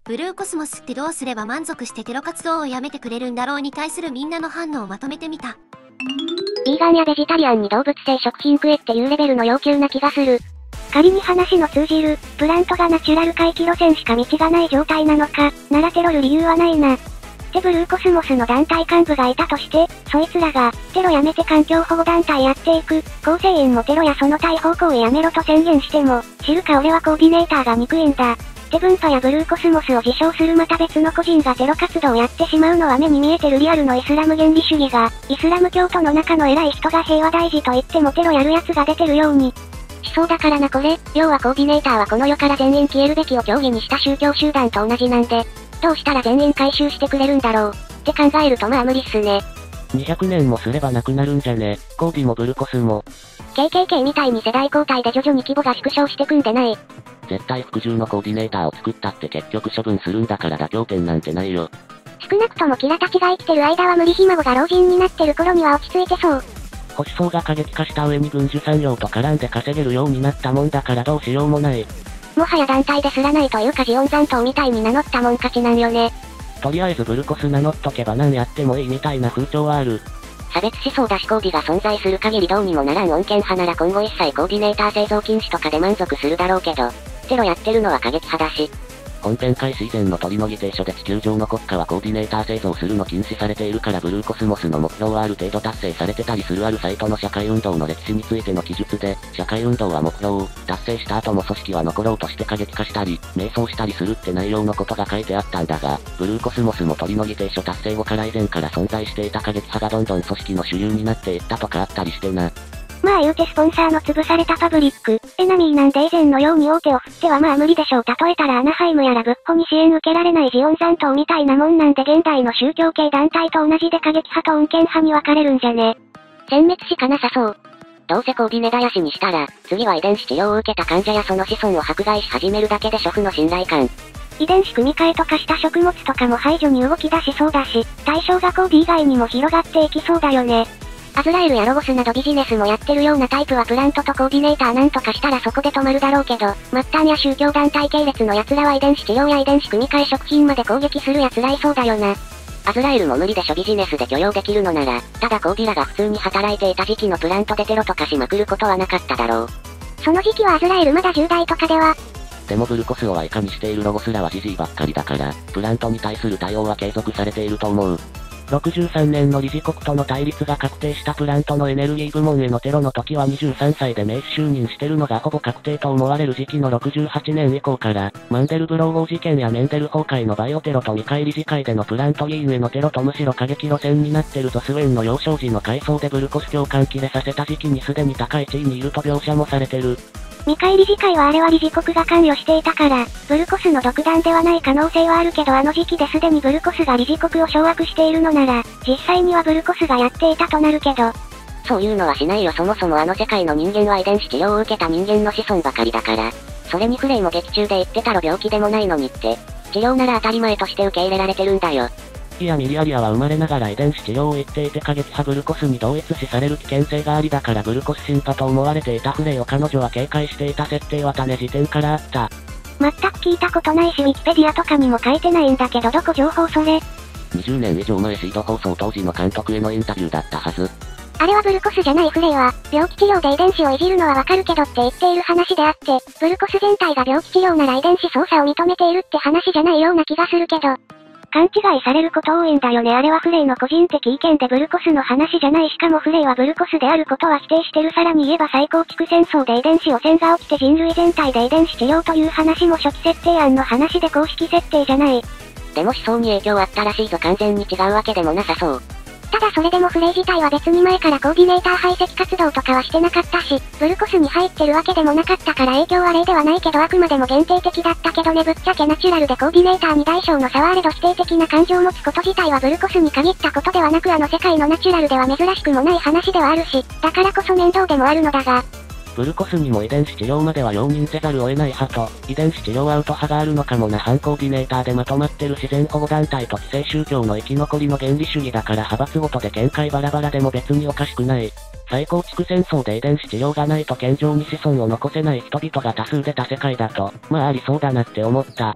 ブルーコスモスってどうすれば満足してテロ活動をやめてくれるんだろうに対するみんなの反応をまとめてみた。 ビーガンやベジタリアンに動物性食品食えっていうレベルの要求な気がする。仮に話の通じる、プラントがナチュラル回帰路線しか道がない状態なのか、ならテロる理由はないな。ってブルーコスモスの団体幹部がいたとして、そいつらが、テロやめて環境保護団体やっていく、構成員もテロやその対方向へやめろと宣言しても、知るか俺はコーディネーターが憎いんだ。テブンパやブルーコスモスを自称するまた別の個人がテロ活動をやってしまうのは目に見えてるリアルのイスラム原理主義が、イスラム教徒の中の偉い人が平和大事と言ってもテロやる奴が出てるように。思想だからなこれ、要はコーディネーターはこの世から全員消えるべきを教義にした宗教集団と同じなんで、どうしたら全員回収してくれるんだろう、って考えるとまあ無理っすね。 200年もすればなくなるんじゃね。コーディもブルコスも。 KKK みたいに世代交代で徐々に規模が縮小してくんでない。 絶対服従のコーディネーターを作ったって結局処分するんだから妥協点なんてないよ。 少なくともキラたちが生きてる間は無理ひ孫が老人になってる頃には落ち着いてそう。 保守層が過激化した上に軍需産業と絡んで稼げるようになったもんだからどうしようもない。 もはや団体ですらないというかジオン残党みたいに名乗ったもん勝ちなんよね。 とりあえずブルコス名乗っとけば何やってもいいみたいな風潮はある。 差別思想だしコーディが存在する限りどうにもならん穏健派なら今後一切コーディネーター製造禁止とかで満足するだろうけど、テロやってるのは過激派だし。 本編開始以前の鳥の議定書で地球上の国家はコーディネーター製造するの禁止されているからブルーコスモスの目標はある程度達成されてたりする。あるサイトの社会運動の歴史についての記述で、社会運動は目標を達成した後も組織は残ろうとして過激化したり、迷走したりするって内容のことが書いてあったんだが、ブルーコスモスも鳥の議定書達成後から以前から存在していた過激派がどんどん組織の主流になっていったとかあったりしてな。 まあ言うてスポンサーの潰されたパブリック、エナミーなんで以前のように大手を振ってはまあ無理でしょう。例えたらアナハイムやらぶっこに支援受けられないジオン残党みたいなもんなんで現代の宗教系団体と同じで過激派と穏健派に分かれるんじゃね。殲滅しかなさそう。どうせコーディネダヤシにしたら、次は遺伝子治療を受けた患者やその子孫を迫害し始めるだけで主婦の信頼感。遺伝子組み換えとかした食物とかも排除に動き出しそうだし、対象がコーディ以外にも広がっていきそうだよね。アズラエルやロゴスなどビジネスもやってるようなタイプはプラントとコーディネーターなんとかしたらそこで止まるだろうけど、末端や宗教団体系列の奴らは遺伝子治療や遺伝子組み換え食品まで攻撃する奴らいそうだよな。アズラエルも無理でしょビジネスで許容できるのなら、ただコーディラが普通に働いていた時期のプラントでテロとかしまくることはなかっただろう。その時期はアズラエルまだ10代とかでは。 でもブルコスを愛化にしているロゴスらはジジイばっかりだから、プラントに対する対応は継続されていると思う。63年の理事国との対立が確定したプラントのエネルギー部門へのテロの時は23歳で名刺就任してるのがほぼ確定と思われる時期の68年以降から、マンデルブロー号事件やメンデル崩壊のバイオテロと見返り理事会でのプラント議員へのテロとむしろ過激路線になってるぞ。スウェーンの幼少時の回想でブルコス共感切れさせた時期にすでに高い地位にいると描写もされてる。 見返り理事会はあれは理事国が関与していたから、ブルコスの独断ではない可能性はあるけどあの時期ですでにブルコスが理事国を掌握しているのなら、実際にはブルコスがやっていたとなるけど。そういうのはしないよ。そもそもあの世界の人間は遺伝子治療を受けた人間の子孫ばかりだから。それにフレイも劇中で言ってたろ病気でもないのにって。治療なら当たり前として受け入れられてるんだよ。 いやミリアリアは生まれながら遺伝子治療を言っていて過激派ブルコスに同一視される危険性がありだからブルコスシンパと思われていたフレイを彼女は警戒していた設定は種時点からあった。 全く聞いたことないしウィキペディアとかにも書いてないんだけどどこ情報それ。 20年以上前シード放送当時の監督へのインタビューだったはず。 あれはブルコスじゃないフレイは、病気治療で遺伝子をいじるのはわかるけどって言っている話であって、ブルコス全体が病気治療なら遺伝子操作を認めているって話じゃないような気がするけど。勘違いされること多いんだよね。あれはフレイの個人的意見でブルコスの話じゃない。しかもフレイはブルコスであることは否定してる。さらに言えば再構築戦争で遺伝子汚染が起きて人類全体で遺伝子治療という話も初期設定案の話で公式設定じゃない。 でも思想に影響あったらしいぞ。完全に違うわけでもなさそう。 ただそれでもフレイ自体は別に前からコーディネーター排斥活動とかはしてなかったし、ブルコスに入ってるわけでもなかったから影響は例ではないけどあくまでも限定的だったけどね。ぶっちゃけナチュラルでコーディネーターに大小の差はあれど否定的な感情を持つこと自体はブルコスに限ったことではなくあの世界のナチュラルでは珍しくもない話ではあるし、だからこそ面倒でもあるのだが。 ブルコスにも遺伝子治療までは容認せざるを得ない派と、遺伝子治療アウト派があるのかもな。反コーディネーターでまとまってる自然保護団体と既成宗教の生き残りの原理主義だから派閥ごとで見解バラバラでも別におかしくない。再構築戦争で遺伝子治療がないと健常に子孫を残せない人々が多数出た世界だと、まあありそうだなって思った。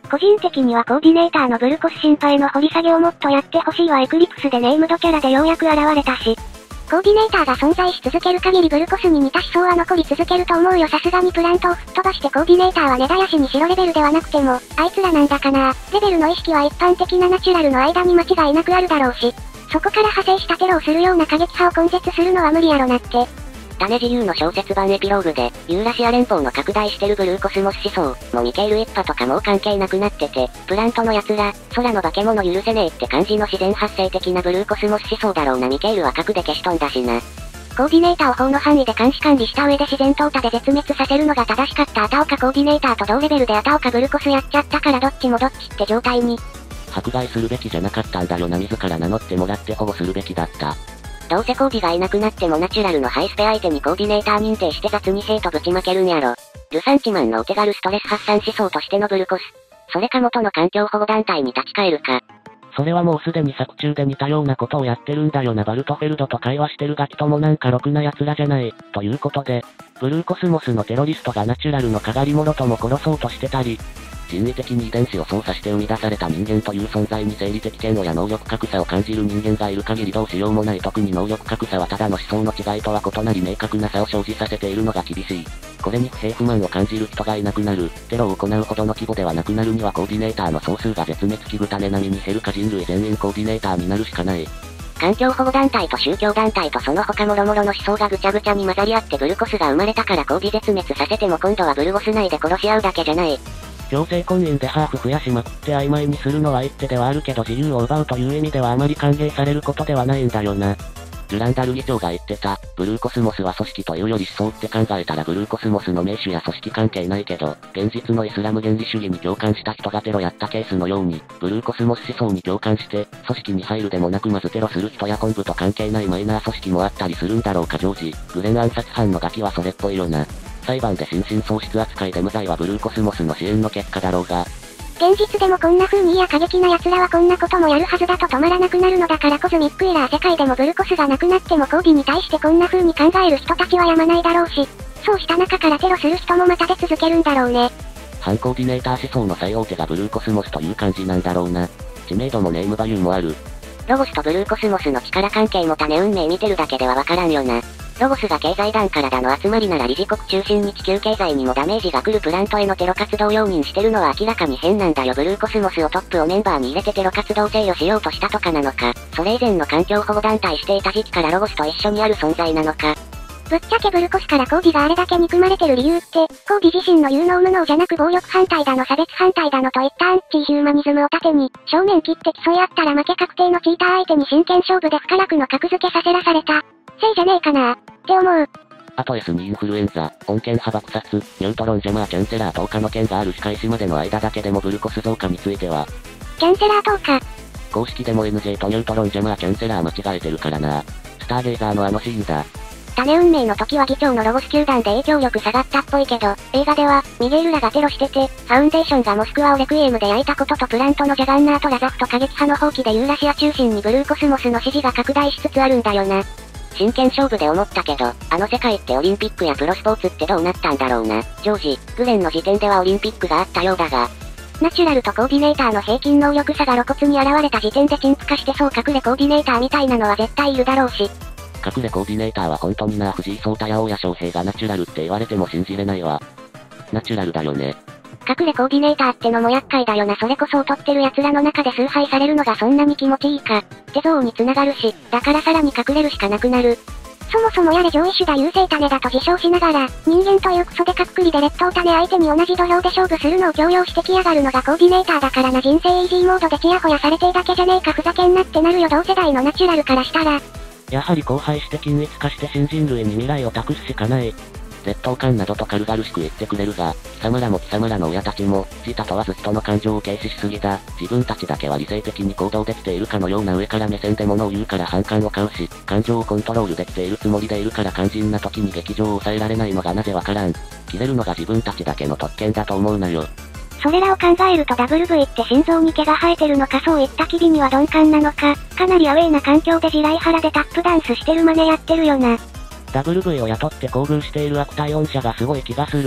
個人的にはコーディネーターのブルコス心配の掘り下げをもっとやってほしいわ。エクリプスでネームドキャラでようやく現れたし。コーディネーターが存在し続ける限りブルコスに似た思想は残り続けると思うよ。さすがにプラントを吹っ飛ばしてコーディネーターは根絶やしにしろ。レベルではなくても、あいつらなんだかな。レベルの意識は一般的なナチュラルの間に間違いなくあるだろうし、そこから派生したテロをするような過激派を根絶するのは無理やろなって。 種自由の小説版エピローグで、ユーラシア連邦の拡大してるブルーコスモス思想もミケール一派とかもう関係なくなってて、プラントの奴ら、空の化け物許せねえって感じの自然発生的なブルーコスモス思想だろうな。ミケールは核で消し飛んだしな。コーディネーターを法の範囲で監視管理した上で自然淘汰で絶滅させるのが正しかった。アタオカコーディネーターと同レベルでアタオカブルコスやっちゃったからどっちもどっちって状態に。 迫害するべきじゃなかったんだよな。自ら名乗ってもらって保護するべきだった。 どうせコーディがいなくなってもナチュラルのハイスペ相手にコーディネーター認定して雑にヘイトぶちまけるんやろ。ルサンチマンのお手軽ストレス発散思想としてのブルコス。それか元の環境保護団体に立ち返るか。 それはもうすでに作中で似たようなことをやってるんだよな。バルトフェルドと会話してるガキともなんかろくな奴らじゃない。ということで、ブルーコスモスのテロリストがナチュラルのかがり者とも殺そうとしてたり、人為的に遺伝子を操作して生み出された人間という存在に生理的嫌悪や能力格差を感じる人間がいる限りどうしようもない。特に能力格差はただの思想の違いとは異なり明確な差を生じさせているのが厳しい。これに不平不満を感じる人がいなくなる。テロを行うほどの規模ではなくなるにはコーディネーターの総数が絶滅危惧種並みに減るか人類全員コーディネーターになるしかない。 環境保護団体と宗教団体とその他諸々の思想がぐちゃぐちゃに混ざり合ってブルコスが生まれたからコーディ絶滅させても今度はブルゴス内で殺し合うだけじゃない。 強制婚姻でハーフ増やしまくって曖昧にするのは一手ではあるけど自由を奪うという意味ではあまり歓迎されることではないんだよな。デュランダル議長が言ってた、ブルーコスモスは組織というより思想って考えたらブルーコスモスの名手や組織関係ないけど、現実のイスラム原理主義に共感した人がテロやったケースのように、ブルーコスモス思想に共感して、組織に入るでもなくまずテロする人や本部と関係ないマイナー組織もあったりするんだろうか。ジョージ、グレン暗殺犯のガキはそれっぽいよな。裁判で心神喪失扱いで無罪はブルーコスモスの支援の結果だろうが、 現実でもこんな風に過激な奴らはこんなこともやるはずだと止まらなくなるのだからコズミックエラー世界でもブルコスがなくなってもコーディに対してこんな風に考える人たちはやまないだろうし、そうした中からテロする人もまた出続けるんだろうね。 反コーディネーター思想の最大手がブルーコスモスという感じなんだろうな。知名度もネームバリューもある。 ロゴスとブルーコスモスの力関係も種運命見てるだけではわからんよな。ロゴスが経済団からだの集まりなら理事国中心に地球経済にもダメージが来るプラントへのテロ活動容認してるのは明らかに変なんだよ。ブルーコスモスをトップをメンバーに入れてテロ活動制御しようとしたとかなのか、それ以前の環境保護団体していた時期からロゴスと一緒にある存在なのか。 ぶっちゃけブルコスからコーディがあれだけ憎まれてる理由って、コーディ自身の有能無能じゃなく暴力反対だの差別反対だのといったアンチヒューマニズムを盾に、正面切って競い合ったら負け確定のチーター相手に真剣勝負で不可楽の格付けさせらされた。せいじゃねえかなって思う。 あと S にインフルエンザ、穏健派爆殺、ニュートロンジャマーキャンセラー10日の件がある仕返しまでの間だけでもブルコス増加については、 キャンセラー10日。 公式でも NJ とニュートロンジャマーキャンセラー間違えてるからな。スターゲイザーのあのシーンだ。 種運命の時は議長のロゴス球団で影響力下がったっぽいけど、映画では、ミゲールらがテロしてて、ファウンデーションがモスクワをレクイエムで焼いたこととプラントのジャガンナート・ラザフと過激派の放棄でユーラシア中心にブルーコスモスの支持が拡大しつつあるんだよな。 真剣勝負で思ったけど、あの世界ってオリンピックやプロスポーツってどうなったんだろうな。ジョージ、グレンの時点ではオリンピックがあったようだが、 ナチュラルとコーディネーターの平均能力差が露骨に現れた時点で陳腐化してそう隠れコーディネーターみたいなのは絶対いるだろうし。 隠れコーディネーターは本当にな。藤井聡太や大谷翔平がナチュラルって言われても信じれないわ。ナチュラルだよね。 隠れコーディネーターってのも厄介だよな。それこそ劣ってる奴らの中で崇拝されるのがそんなに気持ちいいか。って憎悪に繋がるし、だからさらに隠れるしかなくなる。そもそもやれ上位種だ優勢種だと自称しながら、人間というクソでかくくりで劣等種相手に同じ土俵で勝負するのを強要してきやがるのがコーディネーターだからな。人生イージーモードでチヤホヤされていだけじゃねえかふざけんなってなるよ同世代のナチュラルからしたら。 やはり荒廃して均一化して新人類に未来を託すしかない。劣等感などと軽々しく言ってくれるが、貴様らも貴様らの親たちも、自他問わず人の感情を軽視しすぎだ。自分たちだけは理性的に行動できているかのような上から目線で物を言うから反感を買うし、感情をコントロールできているつもりでいるから肝心な時に劇場を抑えられないのがなぜわからん。切れるのが自分たちだけの特権だと思うなよ。 それらを考えると WV って心臓に毛が生えてるのかそういった機微には鈍感なのか、かなりアウェイな環境で地雷原でタップダンスしてる真似やってるよな。 WV を雇って厚遇している悪態音者がすごい気がする。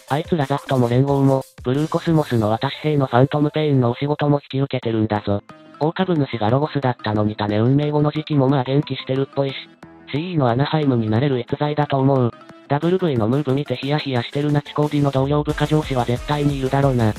あいつらザフトも連合も、ブルーコスモスの私兵のファントムペインのお仕事も引き受けてるんだぞ。大株主がロゴスだったのに種運命後の時期もまあ元気してるっぽいし、CE のアナハイムになれる逸材だと思う。WV のムーブ見てヒヤヒヤしてるナチコーディの同僚部下上司は絶対にいるだろうな。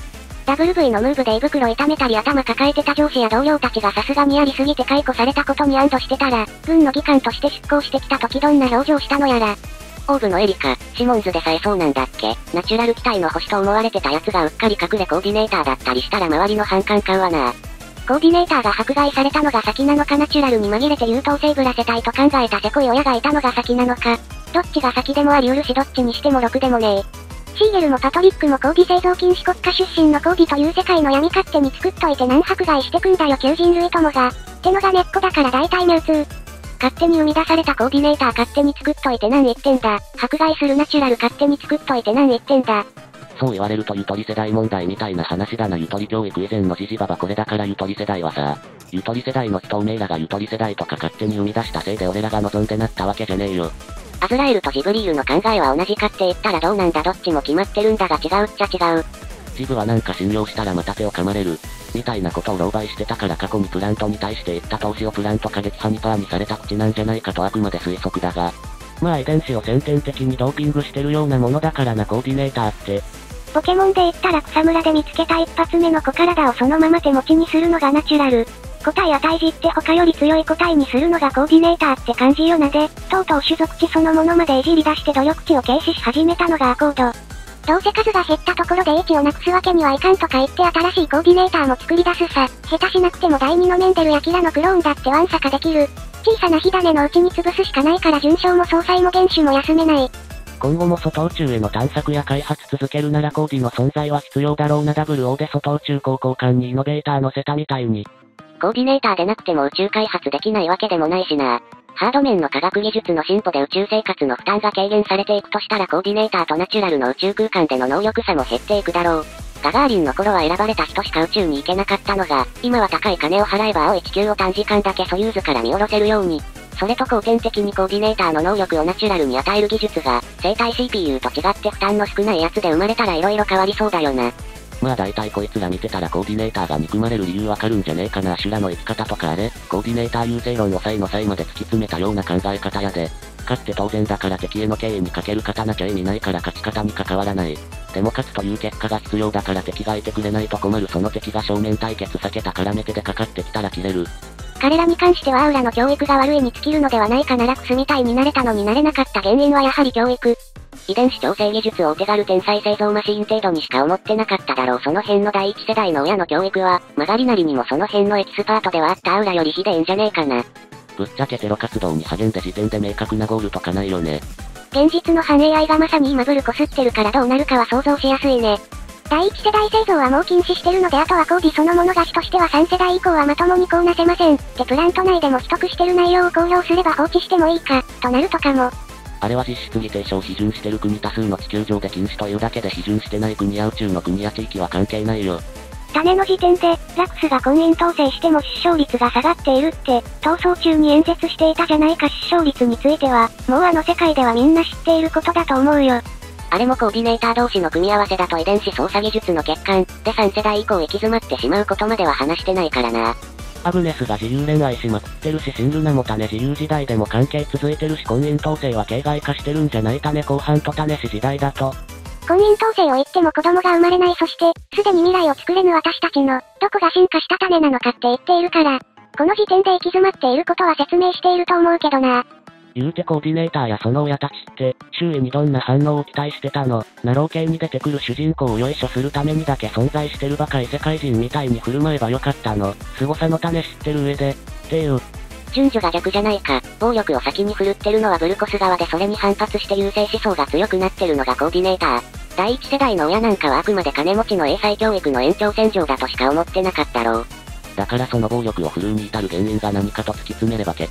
WV のムーブで胃袋痛めたり頭抱えてた上司や同僚たちがさすがにやりすぎて解雇されたことに安堵してたら、軍の技官として出向してきた時どんな表情したのやら。 オーブのエリカ、シモンズでさえそうなんだっけ。ナチュラル機体の星と思われてたやつがうっかり隠れコーディネーターだったりしたら周りの反感買うわな。 コーディネーターが迫害されたのが先なのかナチュラルに紛れて優等生ぶらせたいと考えたせこい親がいたのが先なのか。どっちが先でもありうるしどっちにしてもろくでもねえ。シーゲルもパトリックもコーディ製造禁止国家出身のコーディという世界の闇勝手に作っといて何迫害してくんだよ旧人類ともが。ってのが根っこだから大体ミュウツー。勝手に生み出されたコーディネーター勝手に作っといて何言ってんだ。迫害するナチュラル勝手に作っといて何言ってんだ。 そう言われるとゆとり世代問題みたいな話だな。ゆとり教育以前のジジババこれだからゆとり世代はさ、ゆとり世代の人おめえらがゆとり世代とか勝手に生み出したせいで俺らが望んでなったわけじゃねえよ。 アズラエルとジブリールの考えは同じかって言ったらどうなんだどっちも決まってるんだが違うっちゃ違う。 ジブはなんか信用したらまた手を噛まれる。みたいなことを狼狽してたから過去にプラントに対して言った投資をプラント過激派にパーにされた口なんじゃないかとあくまで推測だが。まあ遺伝子を先天的にドーピングしてるようなものだからなコーディネーターって。 ポケモンで言ったら草むらで見つけた一発目の小体をそのまま手持ちにするのがナチュラル。個体与えじって他より強い個体にするのがコーディネーターって感じよなで、とうとう種族値そのものまでいじり出して努力値を軽視し始めたのがアコード。どうせ数が減ったところで英知をなくすわけにはいかんとか言って新しいコーディネーターも作り出すさ。下手しなくても第2のメンデルやキラのクローンだってワンサカできる。小さな火種のうちに潰すしかないから順調も総裁も原種も休めない。 今後も外宇宙への探索や開発続けるならコーディの存在は必要だろうな。WO で外宇宙航行艦にイノベーター乗せたみたいに。 コーディネーターでなくても宇宙開発できないわけでもないしな。ハード面の科学技術の進歩で宇宙生活の負担が軽減されていくとしたらコーディネーターとナチュラルの宇宙空間での能力差も減っていくだろう。ガガーリンの頃は選ばれた人しか宇宙に行けなかったのが、今は高い金を払えば青い地球を短時間だけソユーズから見下ろせるように。それと後天的にコーディネーターの能力をナチュラルに与える技術が、生体 CPU と違って負担の少ないやつで生まれたら色々変わりそうだよな。 まあ大体こいつら見てたらコーディネーターが憎まれる理由わかるんじゃねえかな。シュラの生き方とかあれ、コーディネーター優勢論を際の際まで突き詰めたような考え方やで。勝って当然だから敵への敬意に欠ける勝たなきゃ意味ないから勝ち方に関わらない。でも勝つという結果が必要だから敵がいてくれないと困る。その敵が正面対決避けたから目手でかかってきたら切れる。 彼らに関してはアウラの教育が悪いに尽きるのではないかな。ラクスみたいになれたのになれなかった原因はやはり教育。 遺伝子調整技術をお手軽天才製造マシーン程度にしか思ってなかっただろう。その辺の第一世代の親の教育は、曲がりなりにもその辺のエキスパートではあったアウラよりひでえんじゃねえかな。 ぶっちゃけテロ活動に励んで時点で明確なゴールとかないよね。 現実の反 AI がまさに今ブルこすってるからどうなるかは想像しやすいね。第一世代製造はもう禁止してるのであとはコーディそのものが主としては3世代以降はまともにこうなせません。でプラント内でも取得してる内容を公表すれば放置してもいいか、となるとかも。 あれは実質議定書を批准してる国多数の地球上で禁止というだけで批准してない国や宇宙の国や地域は関係ないよ。 種の時点で、ラクスが婚姻統制しても出生率が下がっているって、逃走中に演説していたじゃないか。出生率については、もうあの世界ではみんな知っていることだと思うよ。 あれもコーディネーター同士の組み合わせだと遺伝子操作技術の欠陥、で3世代以降行き詰まってしまうことまでは話してないからな。 アグネスが自由恋愛しまくってるしシンルナも種自由時代でも関係続いてるし婚姻統制は形骸化してるんじゃない。種後半と種子時代だと。 婚姻統制を言っても子供が生まれない。そして、すでに未来を作れぬ私たちの、どこが進化した種なのかって言っているから、この時点で行き詰まっていることは説明していると思うけどな。 言うてコーディネーターやその親たちって、周囲にどんな反応を期待してたの。ナロー系に出てくる主人公をよいしょするためにだけ存在してるバカ異世界人みたいに振る舞えばよかったの。凄さの種知ってる上で、っていう。 順序が逆じゃないか。暴力を先に振るってるのはブルコス側でそれに反発して優勢思想が強くなってるのがコーディネーター。第一世代の親なんかはあくまで金持ちの英才教育の延長線上だとしか思ってなかったろう。 だからその暴力を振るうに至る原因が何かと突き詰めれば結局、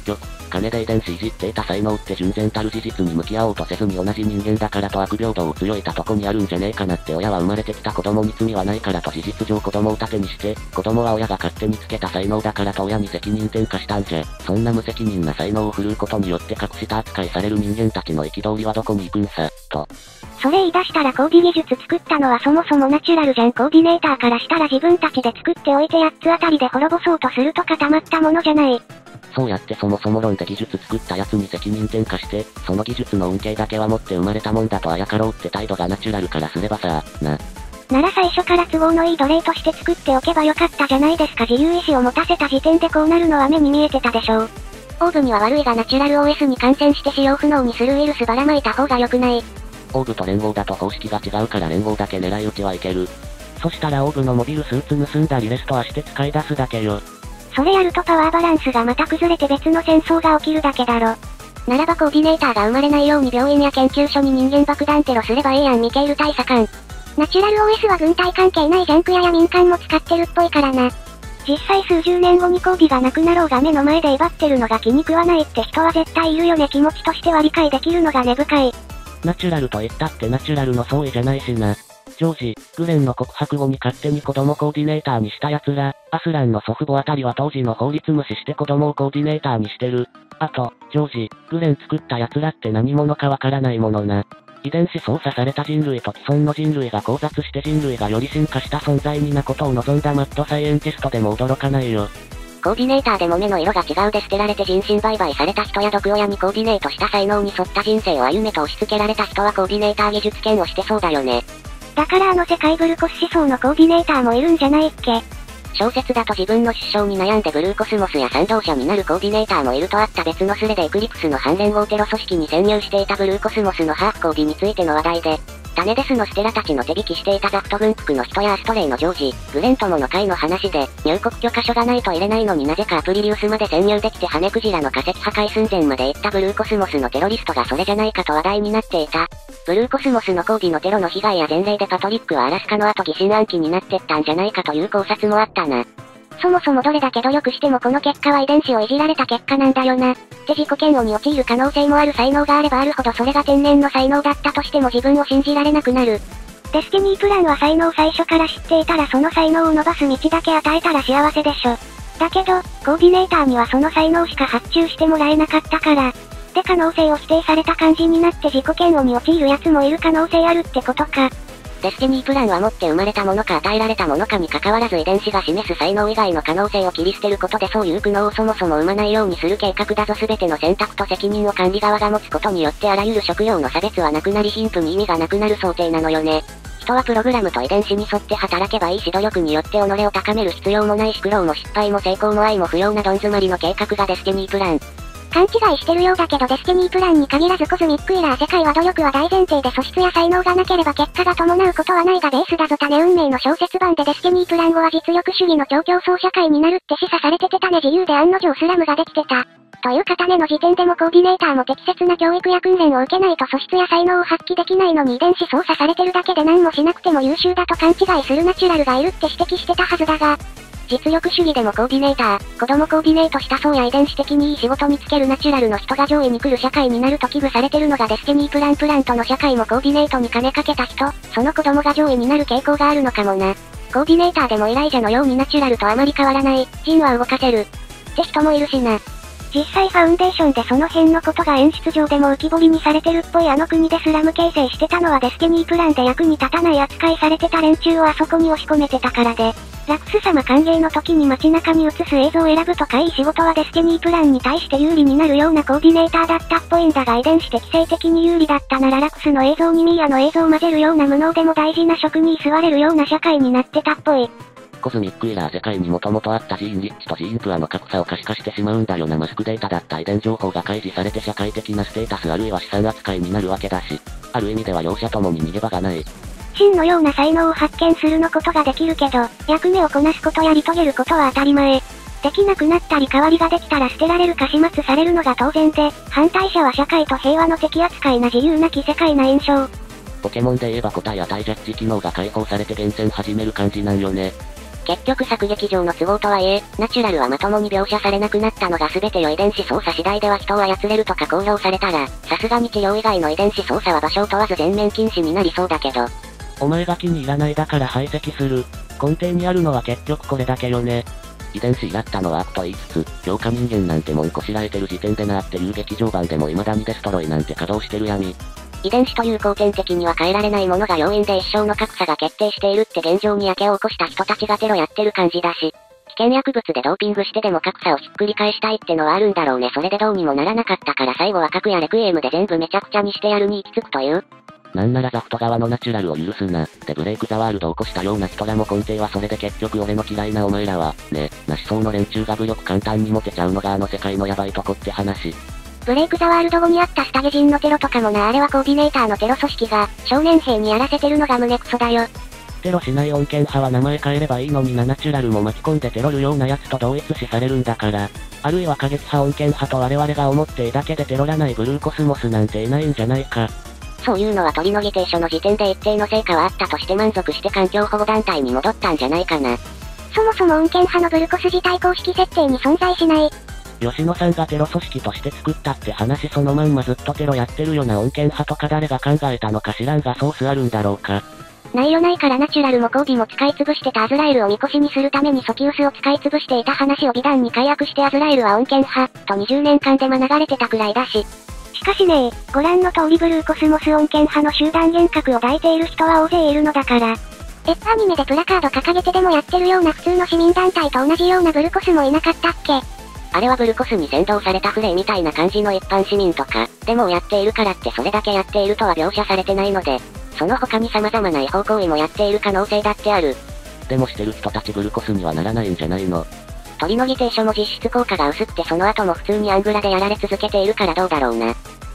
金で遺伝子いじっていた才能って純然たる事実に向き合おうとせずに同じ人間だからと悪平等を強いたとこにあるんじゃねえかなって親は生まれてきた子供に罪はないからと事実上子供を盾にして、子供は親が勝手につけた才能だからと親に責任転嫁したんじゃ。そんな無責任な才能を振るうことによって隠した扱いされる人間たちの憤りはどこに行くんさ、と。 それ言い出したら交尾技術作ったのはそもそもナチュラルじゃん。コーディネーターからしたら自分たちで作っておいて8つあたりで滅ぼそうとすると固まったものじゃない。 そうやってそもそも論で技術作ったやつに責任転嫁して、その技術の恩恵だけは持って生まれたもんだとあやかろうって態度がナチュラルからすればさ、なら最初から都合のいい奴隷として作っておけばよかったじゃないですか。自由意志を持たせた時点でこうなるのは目に見えてたでしょう。 オーブには悪いがナチュラル OS に感染して使用不能にするウイルスばらまいた方が良くない。 オーブと連合だと方式が違うから連合だけ狙い撃ちはいける。そしたらオーブのモビルスーツ盗んだりレストアして使い出すだけよ。 それやるとパワーバランスがまた崩れて別の戦争が起きるだけだろ。 ならばコーディネーターが生まれないように病院や研究所に人間爆弾テロすればええやん。ミケール大佐官。 ナチュラル OS は軍隊関係ないジャンク屋や民間も使ってるっぽいからな。実際数十年後に交尾がなくなろうが目の前で威張ってるのが気に食わないって人は絶対いるよね。気持ちとしては理解できるのが根深い。 ナチュラルと言ったってナチュラルの総意じゃないしな。ジョージ、グレンの告白後に勝手に子供コーディネーターにした奴ら、アスランの祖父母あたりは当時の法律無視して子供をコーディネーターにしてる。あと、ジョージ、グレン作った奴らって何者かわからないものな。遺伝子操作された人類と既存の人類が交雑して人類がより進化した存在になことを望んだマッドサイエンティストでも驚かないよ。 コーディネーターでも目の色が違うで捨てられて人身売買された人や毒親にコーディネートした才能に沿った人生を歩めと押し付けられた人はコーディネーター技術権をしてそうだよね。 だから世界ブルコス思想のコーディネーターもいるんじゃないっけ。 小説だと自分の失笑に悩んでブルーコスモスや賛同者になるコーディネーターもいるとあった別のスレでエクリプスの反連合テロ組織に潜入していたブルーコスモスのハーフコーディについての話題で、タネデスのステラたちの手引きしていたザクト軍服の人やアストレイのジョージ、グレントモの会の話で、入国許可書がないと入れないのになぜかアプリリウスまで潜入できてハネクジラの化石破壊寸前まで行ったブルーコスモスのテロリストがそれじゃないかと話題になっていた。ブルーコスモスのコーディのテロの被害や前例でパトリックはアラスカの後疑心暗鬼になってったんじゃないかという考察もあったな。 そもそもどれだけ努力してもこの結果は遺伝子をいじられた結果なんだよな。で自己嫌悪に陥る可能性もある才能があればあるほどそれが天然の才能だったとしても自分を信じられなくなる。デスティニープランは才能を最初から知っていたらその才能を伸ばす道だけ与えたら幸せでしょ。だけど、コーディネーターにはその才能しか発注してもらえなかったから。で可能性を否定された感じになって自己嫌悪に陥る奴もいる可能性あるってことか。 デスティニープランは持って生まれたものか与えられたものかに関わらず遺伝子が示す才能以外の可能性を切り捨てることでそういう苦悩をそもそも生まないようにする計画だぞ。全ての選択と責任を管理側が持つことによってあらゆる職業の差別はなくなり貧富に意味がなくなる想定なのよね。人はプログラムと遺伝子に沿って働けばいいし努力によって己を高める必要もないし苦労も失敗も成功も愛も不要などん詰まりの計画がデスティニープラン。 勘違いしてるようだけどデスティニープランに限らずコズミックイラー世界は努力は大前提で素質や才能がなければ結果が伴うことはないがベースだぞ。種運命の小説版でデスティニープラン後は実力主義の超競争社会になるって示唆されてて種自由で案の定スラムができてた。というか種の時点でもコーディネーターも適切な教育や訓練を受けないと素質や才能を発揮できないのに遺伝子操作されてるだけで何もしなくても優秀だと勘違いするナチュラルがいるって指摘してたはずだが、実力主義でもコーディネーター、子供コーディネートした層や遺伝子的にいい仕事に就けるナチュラルの人が上位に来る社会になると危惧されてるのがデスティニープランとの社会もコーディネートに金かけた人、その子供が上位になる傾向があるのかもな。コーディネーターでも依頼者のようにナチュラルとあまり変わらない、人は動かせる。って人もいるしな。実際ファウンデーションでその辺のことが演出上でも浮き彫りにされてるっぽい。あの国でスラム形成してたのはデスティニープランで役に立たない扱いされてた連中をあそこに押し込めてたからで、ラクス様歓迎の時に街中に映す映像を選ぶとかいい仕事はデスティニープランに対して有利になるようなコーディネーターだったっぽいんだが遺伝子適正的に有利だったならラクスの映像にミーアの映像を混ぜるような無能でも大事な職に居座れるような社会になってたっぽい。 コズミックイラー世界にもともとあったジーンリッチとジーンプアの格差を可視化してしまうんだよな。マスクデータだった遺伝情報が開示されて社会的なステータスあるいは資産扱いになるわけだし、ある意味では両者ともに逃げ場がない。 真のような才能を発見するのことができるけど、役目をこなすことやり遂げることは当たり前。できなくなったり代わりができたら捨てられるか始末されるのが当然で、反対者は社会と平和の敵扱いな自由なき世界な印象。 ポケモンで言えば個体値ジャッジ機能が解放されて厳選始める感じなんよね。 結局作劇上の都合とはいえ、ナチュラルはまともに描写されなくなったのが全てよ遺伝子操作次第では人を操れるとか公表されたら、さすがに治療以外の遺伝子操作は場所を問わず全面禁止になりそうだけど。 お前が気に入らないだから排斥する。根底にあるのは結局これだけよね。遺伝子やったのは悪と言いつつ、強化人間なんてもんこしらえてる時点でなっていう劇場版でも未だにデストロイなんて稼働してる闇。 遺伝子という後天的には変えられないものが要因で一生の格差が決定しているって現状に焼けを起こした人たちがテロやってる感じだし、危険薬物でドーピングしてでも格差をひっくり返したいってのはあるんだろうね。それでどうにもならなかったから最後は核やレクイエムで全部めちゃくちゃにしてやるに行き着くという。 なんならザフト側のナチュラルを許すな、でブレイクザワールドを起こしたような人らも根底はそれで結局俺の嫌いなお前らは、ね、なしそうの連中が武力簡単に持てちゃうのがあの世界のヤバいとこって話。 ブレイクザワールド後にあったスタゲ人のテロとかもな、あれはコーディネーターのテロ組織が、少年兵にやらせてるのが胸クソだよ。 テロしない穏健派は名前変えればいいのにナチュラルも巻き込んでテロるようなやつと同一視されるんだから。あるいは過激派穏健派と我々が思っているだけでテロらないブルーコスモスなんていないんじゃないか。 そういうのは鳥の議定書の時点で一定の成果はあったとして満足して環境保護団体に戻ったんじゃないかな。 そもそも穏健派のブルコス自体公式設定に存在しない。 吉野さんがテロ組織として作ったって話そのまんまずっとテロやってるよな。穏健派とか誰が考えたのか知らんがソースあるんだろうか。 ないよないからナチュラルもコーディも使い潰してたアズラエルをみこしにするためにソキウスを使い潰していた話を美談に解約してアズラエルは穏健派と20年間で流れてたくらいだし。しかしねご覧の通りブルーコスモス穏健派の集団幻覚を抱いている人は大勢いるのだから。アニメでプラカード掲げてでもやってるような普通の市民団体と同じようなブルコスもいなかったっけ？ あれはブルコスに先導されたフレイみたいな感じの一般市民とか、でもやっているからってそれだけやっているとは描写されてないので、その他に様々な違法行為もやっている可能性だってある。 でもしてる人たちブルコスにはならないんじゃないの？ 鳥の議定書も実質効果が薄くてその後も普通にアングラでやられ続けているからどうだろうな。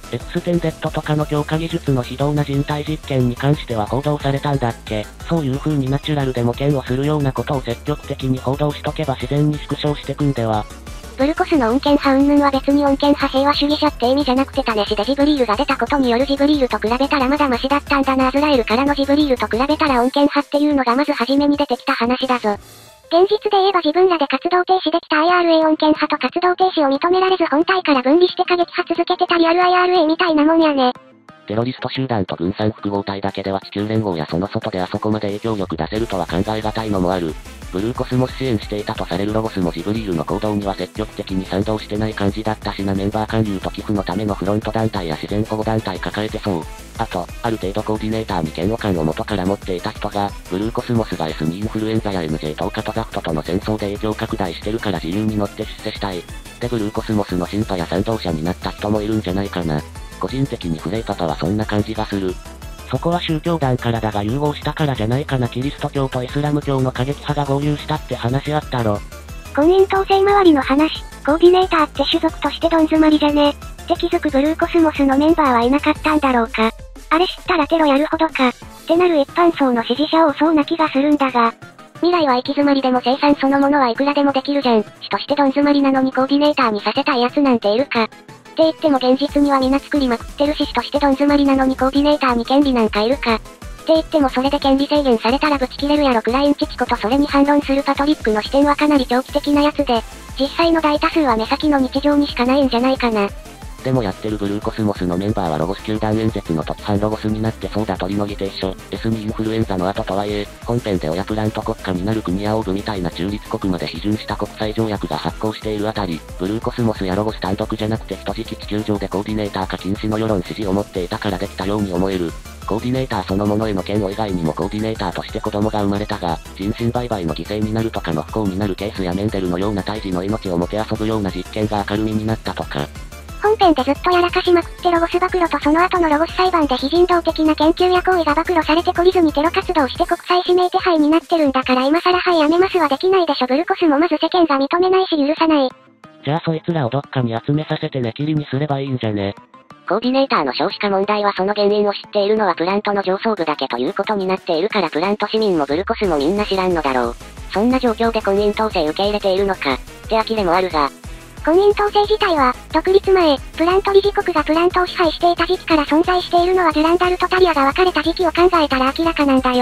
X10Z とかの強化技術の非道な人体実験に関しては報道されたんだっけ？そういう風にナチュラルでも嫌悪するようなことを積極的に報道しとけば自然に縮小してくんでは。 ブルコスの穏健派云々は別に穏健派平和主義者って意味じゃなくてタネシでジブリールが出たことによるジブリールと比べたらまだマシだったんだな。アズラエルからのジブリールと比べたら穏健派っていうのがまず初めに出てきた話だぞ。現実で言えば自分らで活動停止できた IRA 穏健派と活動停止を認められず本体から分離して過激派続けてたリアル IRA みたいなもんやね。 テロリスト集団と軍産複合体だけでは地球連合やその外であそこまで影響力出せるとは考え難いのもある。ブルーコスモス支援していたとされるロゴスもジブリールの行動には積極的に賛同してない感じだったしな。メンバー勧誘と寄付のためのフロント団体や自然保護団体抱えてそう。あと、ある程度コーディネーターに嫌悪感を元から持っていた人が、ブルーコスモスが S にインフルエンザや MJ 等カとザフトとの戦争で影響拡大してるから自由に乗って出世したい。でブルーコスモスの信徒や賛同者になった人もいるんじゃないかな。個人的にフレイパパはそんな感じがする。そこは宗教団からだが融合したからじゃないかな。キリスト教とイスラム教の過激派が合流したって話あったろ。 婚姻統制周りの話、コーディネーターって種族としてどん詰まりじゃねって気づくブルーコスモスのメンバーはいなかったんだろうか。あれ知ったらテロやるほどか。ってなる一般層の支持者多そうな気がするんだが。未来は行き詰まりでも生産そのものはいくらでもできるじゃん。主としてどん詰まりなのにコーディネーターにさせたい奴なんているか。って言っても現実には皆作りまくってるし主としてどん詰まりなのにコーディネーターに権利なんかいるか。って言ってもそれで権利制限されたらブチ切れるやろ。クラインチチコとそれに反論するパトリックの視点はかなり長期的なやつで、実際の大多数は目先の日常にしかないんじゃないかな。 でもやってるブルーコスモスのメンバーはロゴス球団演説の時反ロゴスになってそうだ。鳥の議定書 S にインフルエンザの後とはいえ、本編で親プラント国家になる国やオーブみたいな中立国まで批准した国際条約が発行しているあたり、ブルーコスモスやロゴス単独じゃなくて人質地球上でコーディネーター化禁止の世論支持を持っていたからできたように思える。コーディネーターそのものへの嫌悪以外にもコーディネーターとして子供が生まれたが、人身売買の犠牲になるとかの不幸になるケースやメンデルのような胎児の命をもてあそぶような実験が明るみになったとか。 本編でずっとやらかしまくってロゴス暴露とその後のロゴス裁判で非人道的な研究や行為が暴露されて懲りずにテロ活動して国際指名手配になってるんだから今更はいやめますはできないでしょ。ブルコスもまず世間が認めないし許さない。 じゃあそいつらをどっかに集めさせて根切りにすればいいんじゃね。 コーディネーターの少子化問題はその原因を知っているのはプラントの上層部だけということになっているからプラント市民もブルコスもみんな知らんのだろう。そんな状況で婚姻統制受け入れているのかって呆れもあるが。 婚姻統制自体は、独立前、プラント理事国がプラントを支配していた時期から存在しているのはジュランダルとタリアが別れた時期を考えたら明らかなんだよ。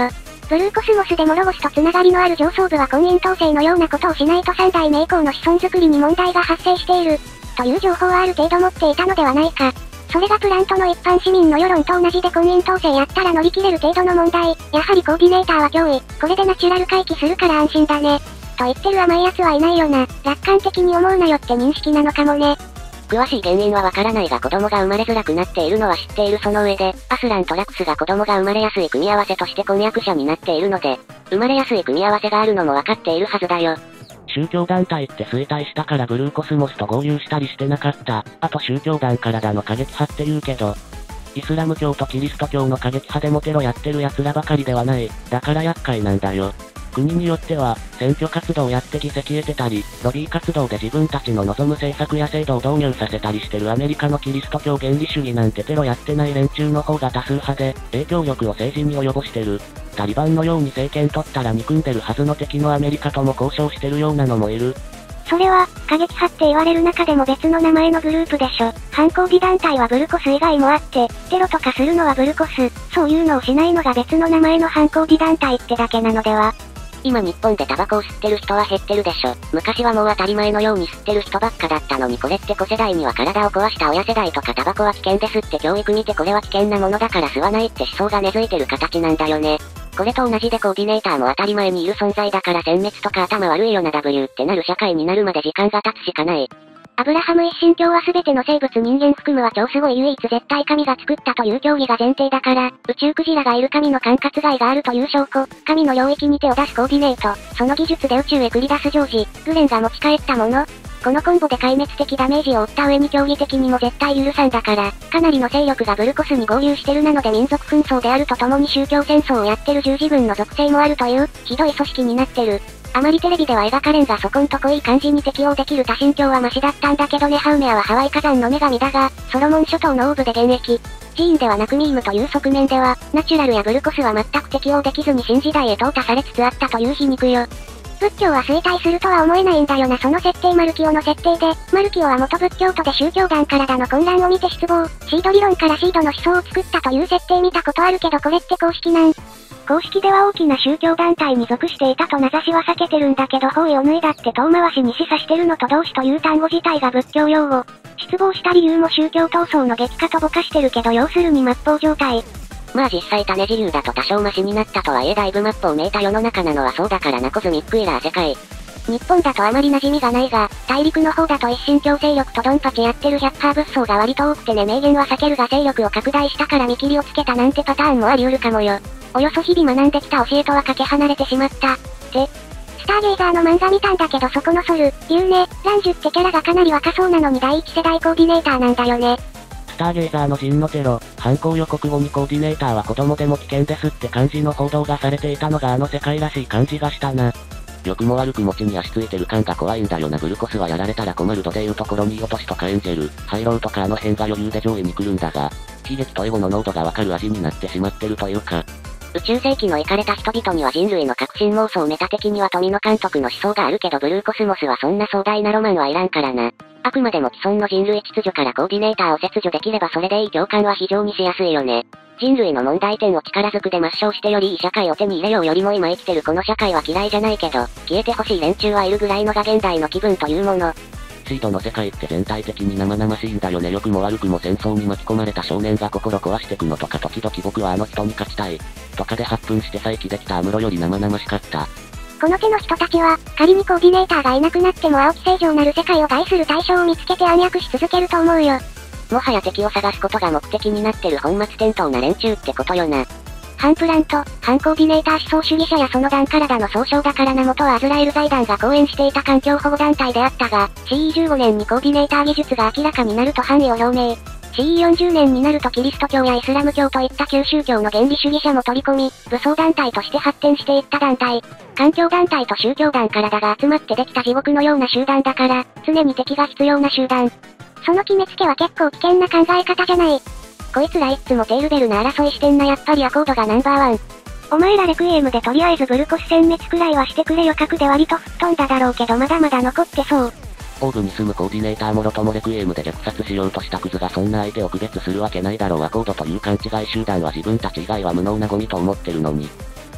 ブルーコスモスでもロゴスとつながりのある上層部は婚姻統制のようなことをしないと3代目以降の子孫作りに問題が発生している、という情報はある程度持っていたのではないか。それがプラントの一般市民の世論と同じで婚姻統制やったら乗り切れる程度の問題。やはりコーディネーターは脅威。これでナチュラル回帰するから安心だね。と言ってる甘い奴はいないよな。楽観的に思うなよって認識なのかもね。 詳しい原因はわからないが子供が生まれづらくなっているのは知っているその上で、アスランとラクスが子供が生まれやすい組み合わせとして婚約者になっているので、生まれやすい組み合わせがあるのもわかっているはずだよ。 宗教団体って衰退したからブルーコスモスと合流したりしてなかった。あと宗教団からだの過激派って言うけど、イスラム教とキリスト教の過激派でもテロやってる奴らばかりではない。だから厄介なんだよ。国によっては、選挙活動やって議席得てたり、ロビー活動で自分たちの望む政策や制度を導入させたりしてるアメリカのキリスト教原理主義なんてテロやってない連中の方が多数派で、影響力を政治に及ぼしてる。タリバンのように政権取ったら憎んでるはずの敵のアメリカとも交渉してるようなのもいる。 それは、過激派って言われる中でも別の名前のグループでしょ。反抗議団体はブルコス以外もあって、テロとかするのはブルコス、そういうのをしないのが別の名前の反抗議団体ってだけなのでは。 今日本でタバコを吸ってる人は減ってるでしょ。昔はもう当たり前のように吸ってる人ばっかだったのにこれって子世代には体を壊した親世代とかタバコは危険ですって教育見てこれは危険なものだから吸わないって思想が根付いてる形なんだよね。これと同じでコーディネーターも当たり前にいる存在だから殲滅とか頭悪いよな W ってなる社会になるまで時間が経つしかない。アブラハム一神教は全ての生物人間含むは超すごい唯一絶対神が作ったという教義が前提だから、宇宙クジラがいる神の管轄外があるという証拠、神の領域に手を出すコーディネート、その技術で宇宙へ繰り出すジョージ、グレンが持ち帰ったもの。このコンボで壊滅的ダメージを負った上に競技的にも絶対許さんだから、かなりの勢力がブルコスに合流してるなので民族紛争であるとともに宗教戦争をやってる十字軍の属性もあるという、ひどい組織になってる。あまりテレビでは描かれんがそこんとこいい感じに適応できる多神教はマシだったんだけどね。ハウメアはハワイ火山の女神だが、ソロモン諸島のオーブで現役。寺院ではなくミームという側面では、ナチュラルやブルコスは全く適応できずに新時代へ淘汰されつつあったという皮肉よ。仏教は衰退するとは思えないんだよな。その設定マルキオの設定で、マルキオは元仏教徒で宗教団からだの混乱を見て失望、シード理論からシードの思想を作ったという設定見たことあるけどこれって公式なん？公式では大きな宗教団体に属していたと名指しは避けてるんだけど包囲を脱いだって遠回しに示唆してるのと同志という単語自体が仏教用語。失望した理由も宗教闘争の激化とぼかしてるけど要するに末法状態。まあ実際種自由だと多少マシになったとはいえだいぶ末法めいた世の中なのはそうだからな。コズミックイラー世界。日本だとあまり馴染みがないが、大陸の方だと一神教勢力とドンパチやってる百派仏層が割と多くてね。明言は避けるが勢力を拡大したから見切りをつけたなんてパターンもあり得るかもよ。およそ日々学んできた教えとはかけ離れてしまった。スターゲイザーの漫画見たんだけどそこのソル、ユーネ、ランジュってキャラがかなり若そうなのに第一世代コーディネーターなんだよね。 スターゲイザーの陣のテロ、犯行予告後にコーディネーターは子供でも危険ですって感じの報道がされていたのがあの世界らしい感じがしたな。良くも悪くも地に足ついてる感が怖いんだよな。ブルコスはやられたら困る度でいうところに落としとかエンジェル、ハイローとかあの辺が余裕で上位に来るんだが、悲劇とエゴの濃度がわかる味になってしまってるというか。 宇宙世紀のイカれた人々には人類の革新妄想メタ的には富野監督の思想があるけどブルーコスモスはそんな壮大なロマンはいらんからな。あくまでも既存の人類秩序からコーディネーターを切除できればそれでいい。共感は非常にしやすいよね。人類の問題点を力ずくで抹消してよりいい社会を手に入れようよりも今生きてるこの社会は嫌いじゃないけど、消えてほしい連中はいるぐらいのが現代の気分というもの。 シードの世界って全体的に生々しいんだよね。良くも悪くも戦争に巻き込まれた少年が心壊してくのとか時々僕はあの人に勝ちたい。とかで発奮して再起できたアムロより生々しかった。 この手の人たちは、仮にコーディネーターがいなくなっても青木正常なる世界を害する対象を見つけて暗躍し続けると思うよ。 もはや敵を探すことが目的になってる本末転倒な連中ってことよな。 反プラント、反コーディネーター思想主義者やその団からだの総称だからな。元はアズラエル財団が講演していた環境保護団体であったが、CE15 年にコーディネーター技術が明らかになると範囲を表明。CE40 年になるとキリスト教やイスラム教といった旧宗教の原理主義者も取り込み、武装団体として発展していった団体。環境団体と宗教団からだが集まってできた地獄のような集団だから、常に敵が必要な集団。その決めつけは結構危険な考え方じゃない。こいつらいっつもテールベルな争いしてんな。やっぱりアコードがナンバーワン。お前らレクイエムでとりあえずブルコス殲滅くらいはしてくれよ。核で割と吹っ飛んだだろうけどまだまだ残ってそう。 オーブに住むコーディネーターもろともレクイエムで虐殺しようとしたクズがそんな相手を区別するわけないだろう。アコードという勘違い集団は自分たち以外は無能なゴミと思ってるのに。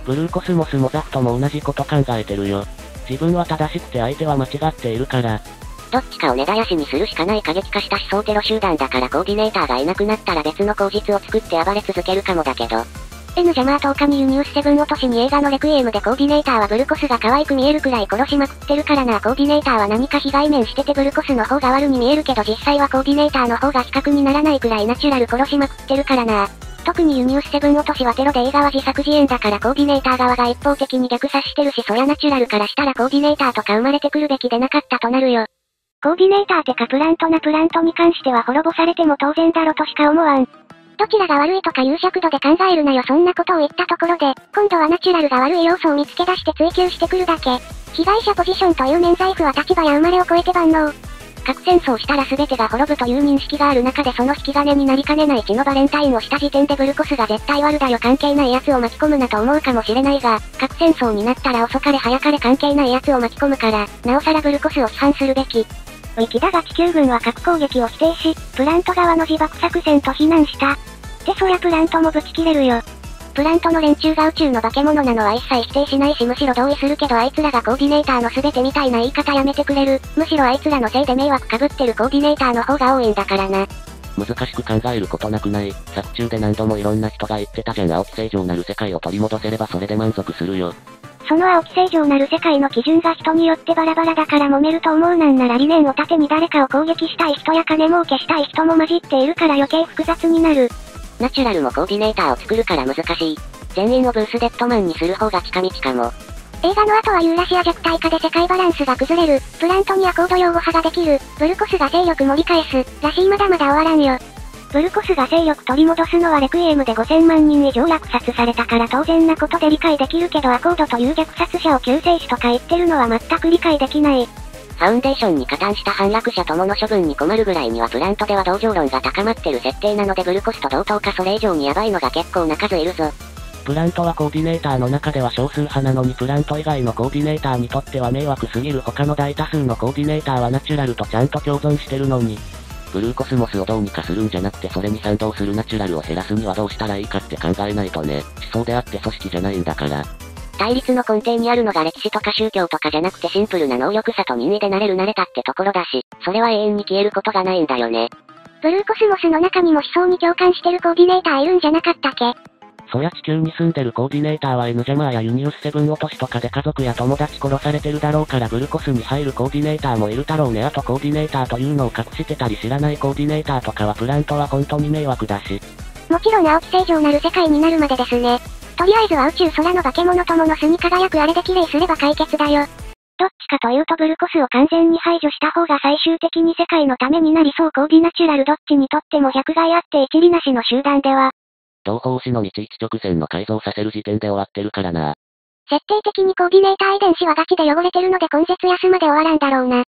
ブルーコスモスもザクとも同じこと考えてるよ。自分は正しくて相手は間違っているから。 どっちかを根絶やしにするしかない過激化した思想テロ集団だからコーディネーターがいなくなったら別の口実を作って暴れ続けるかもだけど。N ジャマー10日にユニウス7落としに映画のレクイエムでコーディネーターはブルコスが可愛く見えるくらい殺しまくってるからな。コーディネーターは何か被害面しててブルコスの方が悪に見えるけど実際はコーディネーターの方が比較にならないくらいナチュラル殺しまくってるからな。特にユニウス7落としはテロで映画は自作自演だからコーディネーター側が一方的に逆差してるしそりゃナチュラルからしたらコーディネーターとか生まれてくるべきでなかったとなるよ。 コーディネーターてかプラントに関しては滅ぼされても当然だろとしか思わん。どちらが悪いとかいう尺度で考えるなよ。そんなことを言ったところで、今度はナチュラルが悪い要素を見つけ出して追求してくるだけ。被害者ポジションという免罪符は立場や生まれを超えて万能。核戦争したら全てが滅ぶという認識がある中でその引き金になりかねない血のバレンタインをした時点でブルコスが絶対悪だよ関係ない奴を巻き込むなと思うかもしれないが、核戦争になったら遅かれ早かれ関係ない奴を巻き込むから、なおさらブルコスを批判するべき。 ウィキだが地球軍は核攻撃を否定し、プラント側の自爆作戦と非難した。ってそりゃプラントもブチ切れるよ。プラントの連中が宇宙の化け物なのは一切否定しないしむしろ同意するけどあいつらがコーディネーターの全てみたいな言い方やめてくれる。むしろあいつらのせいで迷惑かぶってるコーディネーターの方が多いんだからな。 難しく考えることなくない。作中で何度もいろんな人が言ってたじゃん。青木正常なる世界を取り戻せればそれで満足するよ。 その青木正常なる世界の基準が人によってバラバラだから揉めると思う。なんなら理念を盾に誰かを攻撃したい人や金儲けしたい人も混じっているから余計複雑になる。 ナチュラルもコーディネーターを作るから難しい。全員をブースデッドマンにする方が近道かも。 映画の後はユーラシア弱体化で世界バランスが崩れる。プラントにアコード擁護派ができる。ブルコスが勢力盛り返す。らしいまだまだ終わらんよ。ブルコスが勢力取り戻すのはレクイエムで5000万人以上落札されたから当然なことで理解できるけどアコードという虐殺者を救世主とか言ってるのは全く理解できない。 ファウンデーションに加担した反落者ともの処分に困るぐらいにはプラントでは同情論が高まってる設定なのでブルコスと同等かそれ以上にヤバいのが結構な数いるぞ。 プラントはコーディネーターの中では少数派なのにプラント以外のコーディネーターにとっては迷惑すぎる。他の大多数のコーディネーターはナチュラルとちゃんと共存してるのに。ブルーコスモスをどうにかするんじゃなくてそれに賛同するナチュラルを減らすにはどうしたらいいかって考えないとね。思想であって組織じゃないんだから。 対立の根底にあるのが歴史とか宗教とかじゃなくてシンプルな能力差と任意でなれる慣れたってところだし、それは永遠に消えることがないんだよね。 ブルーコスモスの中にも思想に共感してるコーディネーターいるんじゃなかったっけ？ そりゃ地球に住んでるコーディネーターは N ジャマーやユニウス7落としとかで家族や友達殺されてるだろうからブルコスに入るコーディネーターもいるだろうね。あとコーディネーターというのを隠してたり知らないコーディネーターとかはプラントは本当に迷惑だし。 もちろん青木正常なる世界になるまでですね。とりあえずは宇宙空の化け物ともの巣に輝くあれで綺麗すれば解決だよ。どっちかというとブルコスを完全に排除した方が最終的に世界のためになりそう。コーディナチュラルどっちにとっても百害あって一理なしの集団では。 同胞死の道一直線の改造させる時点で終わってるからな。 設定的にコーディネーター遺伝子はガチで汚れてるので根絶休まで終わらんだろうな。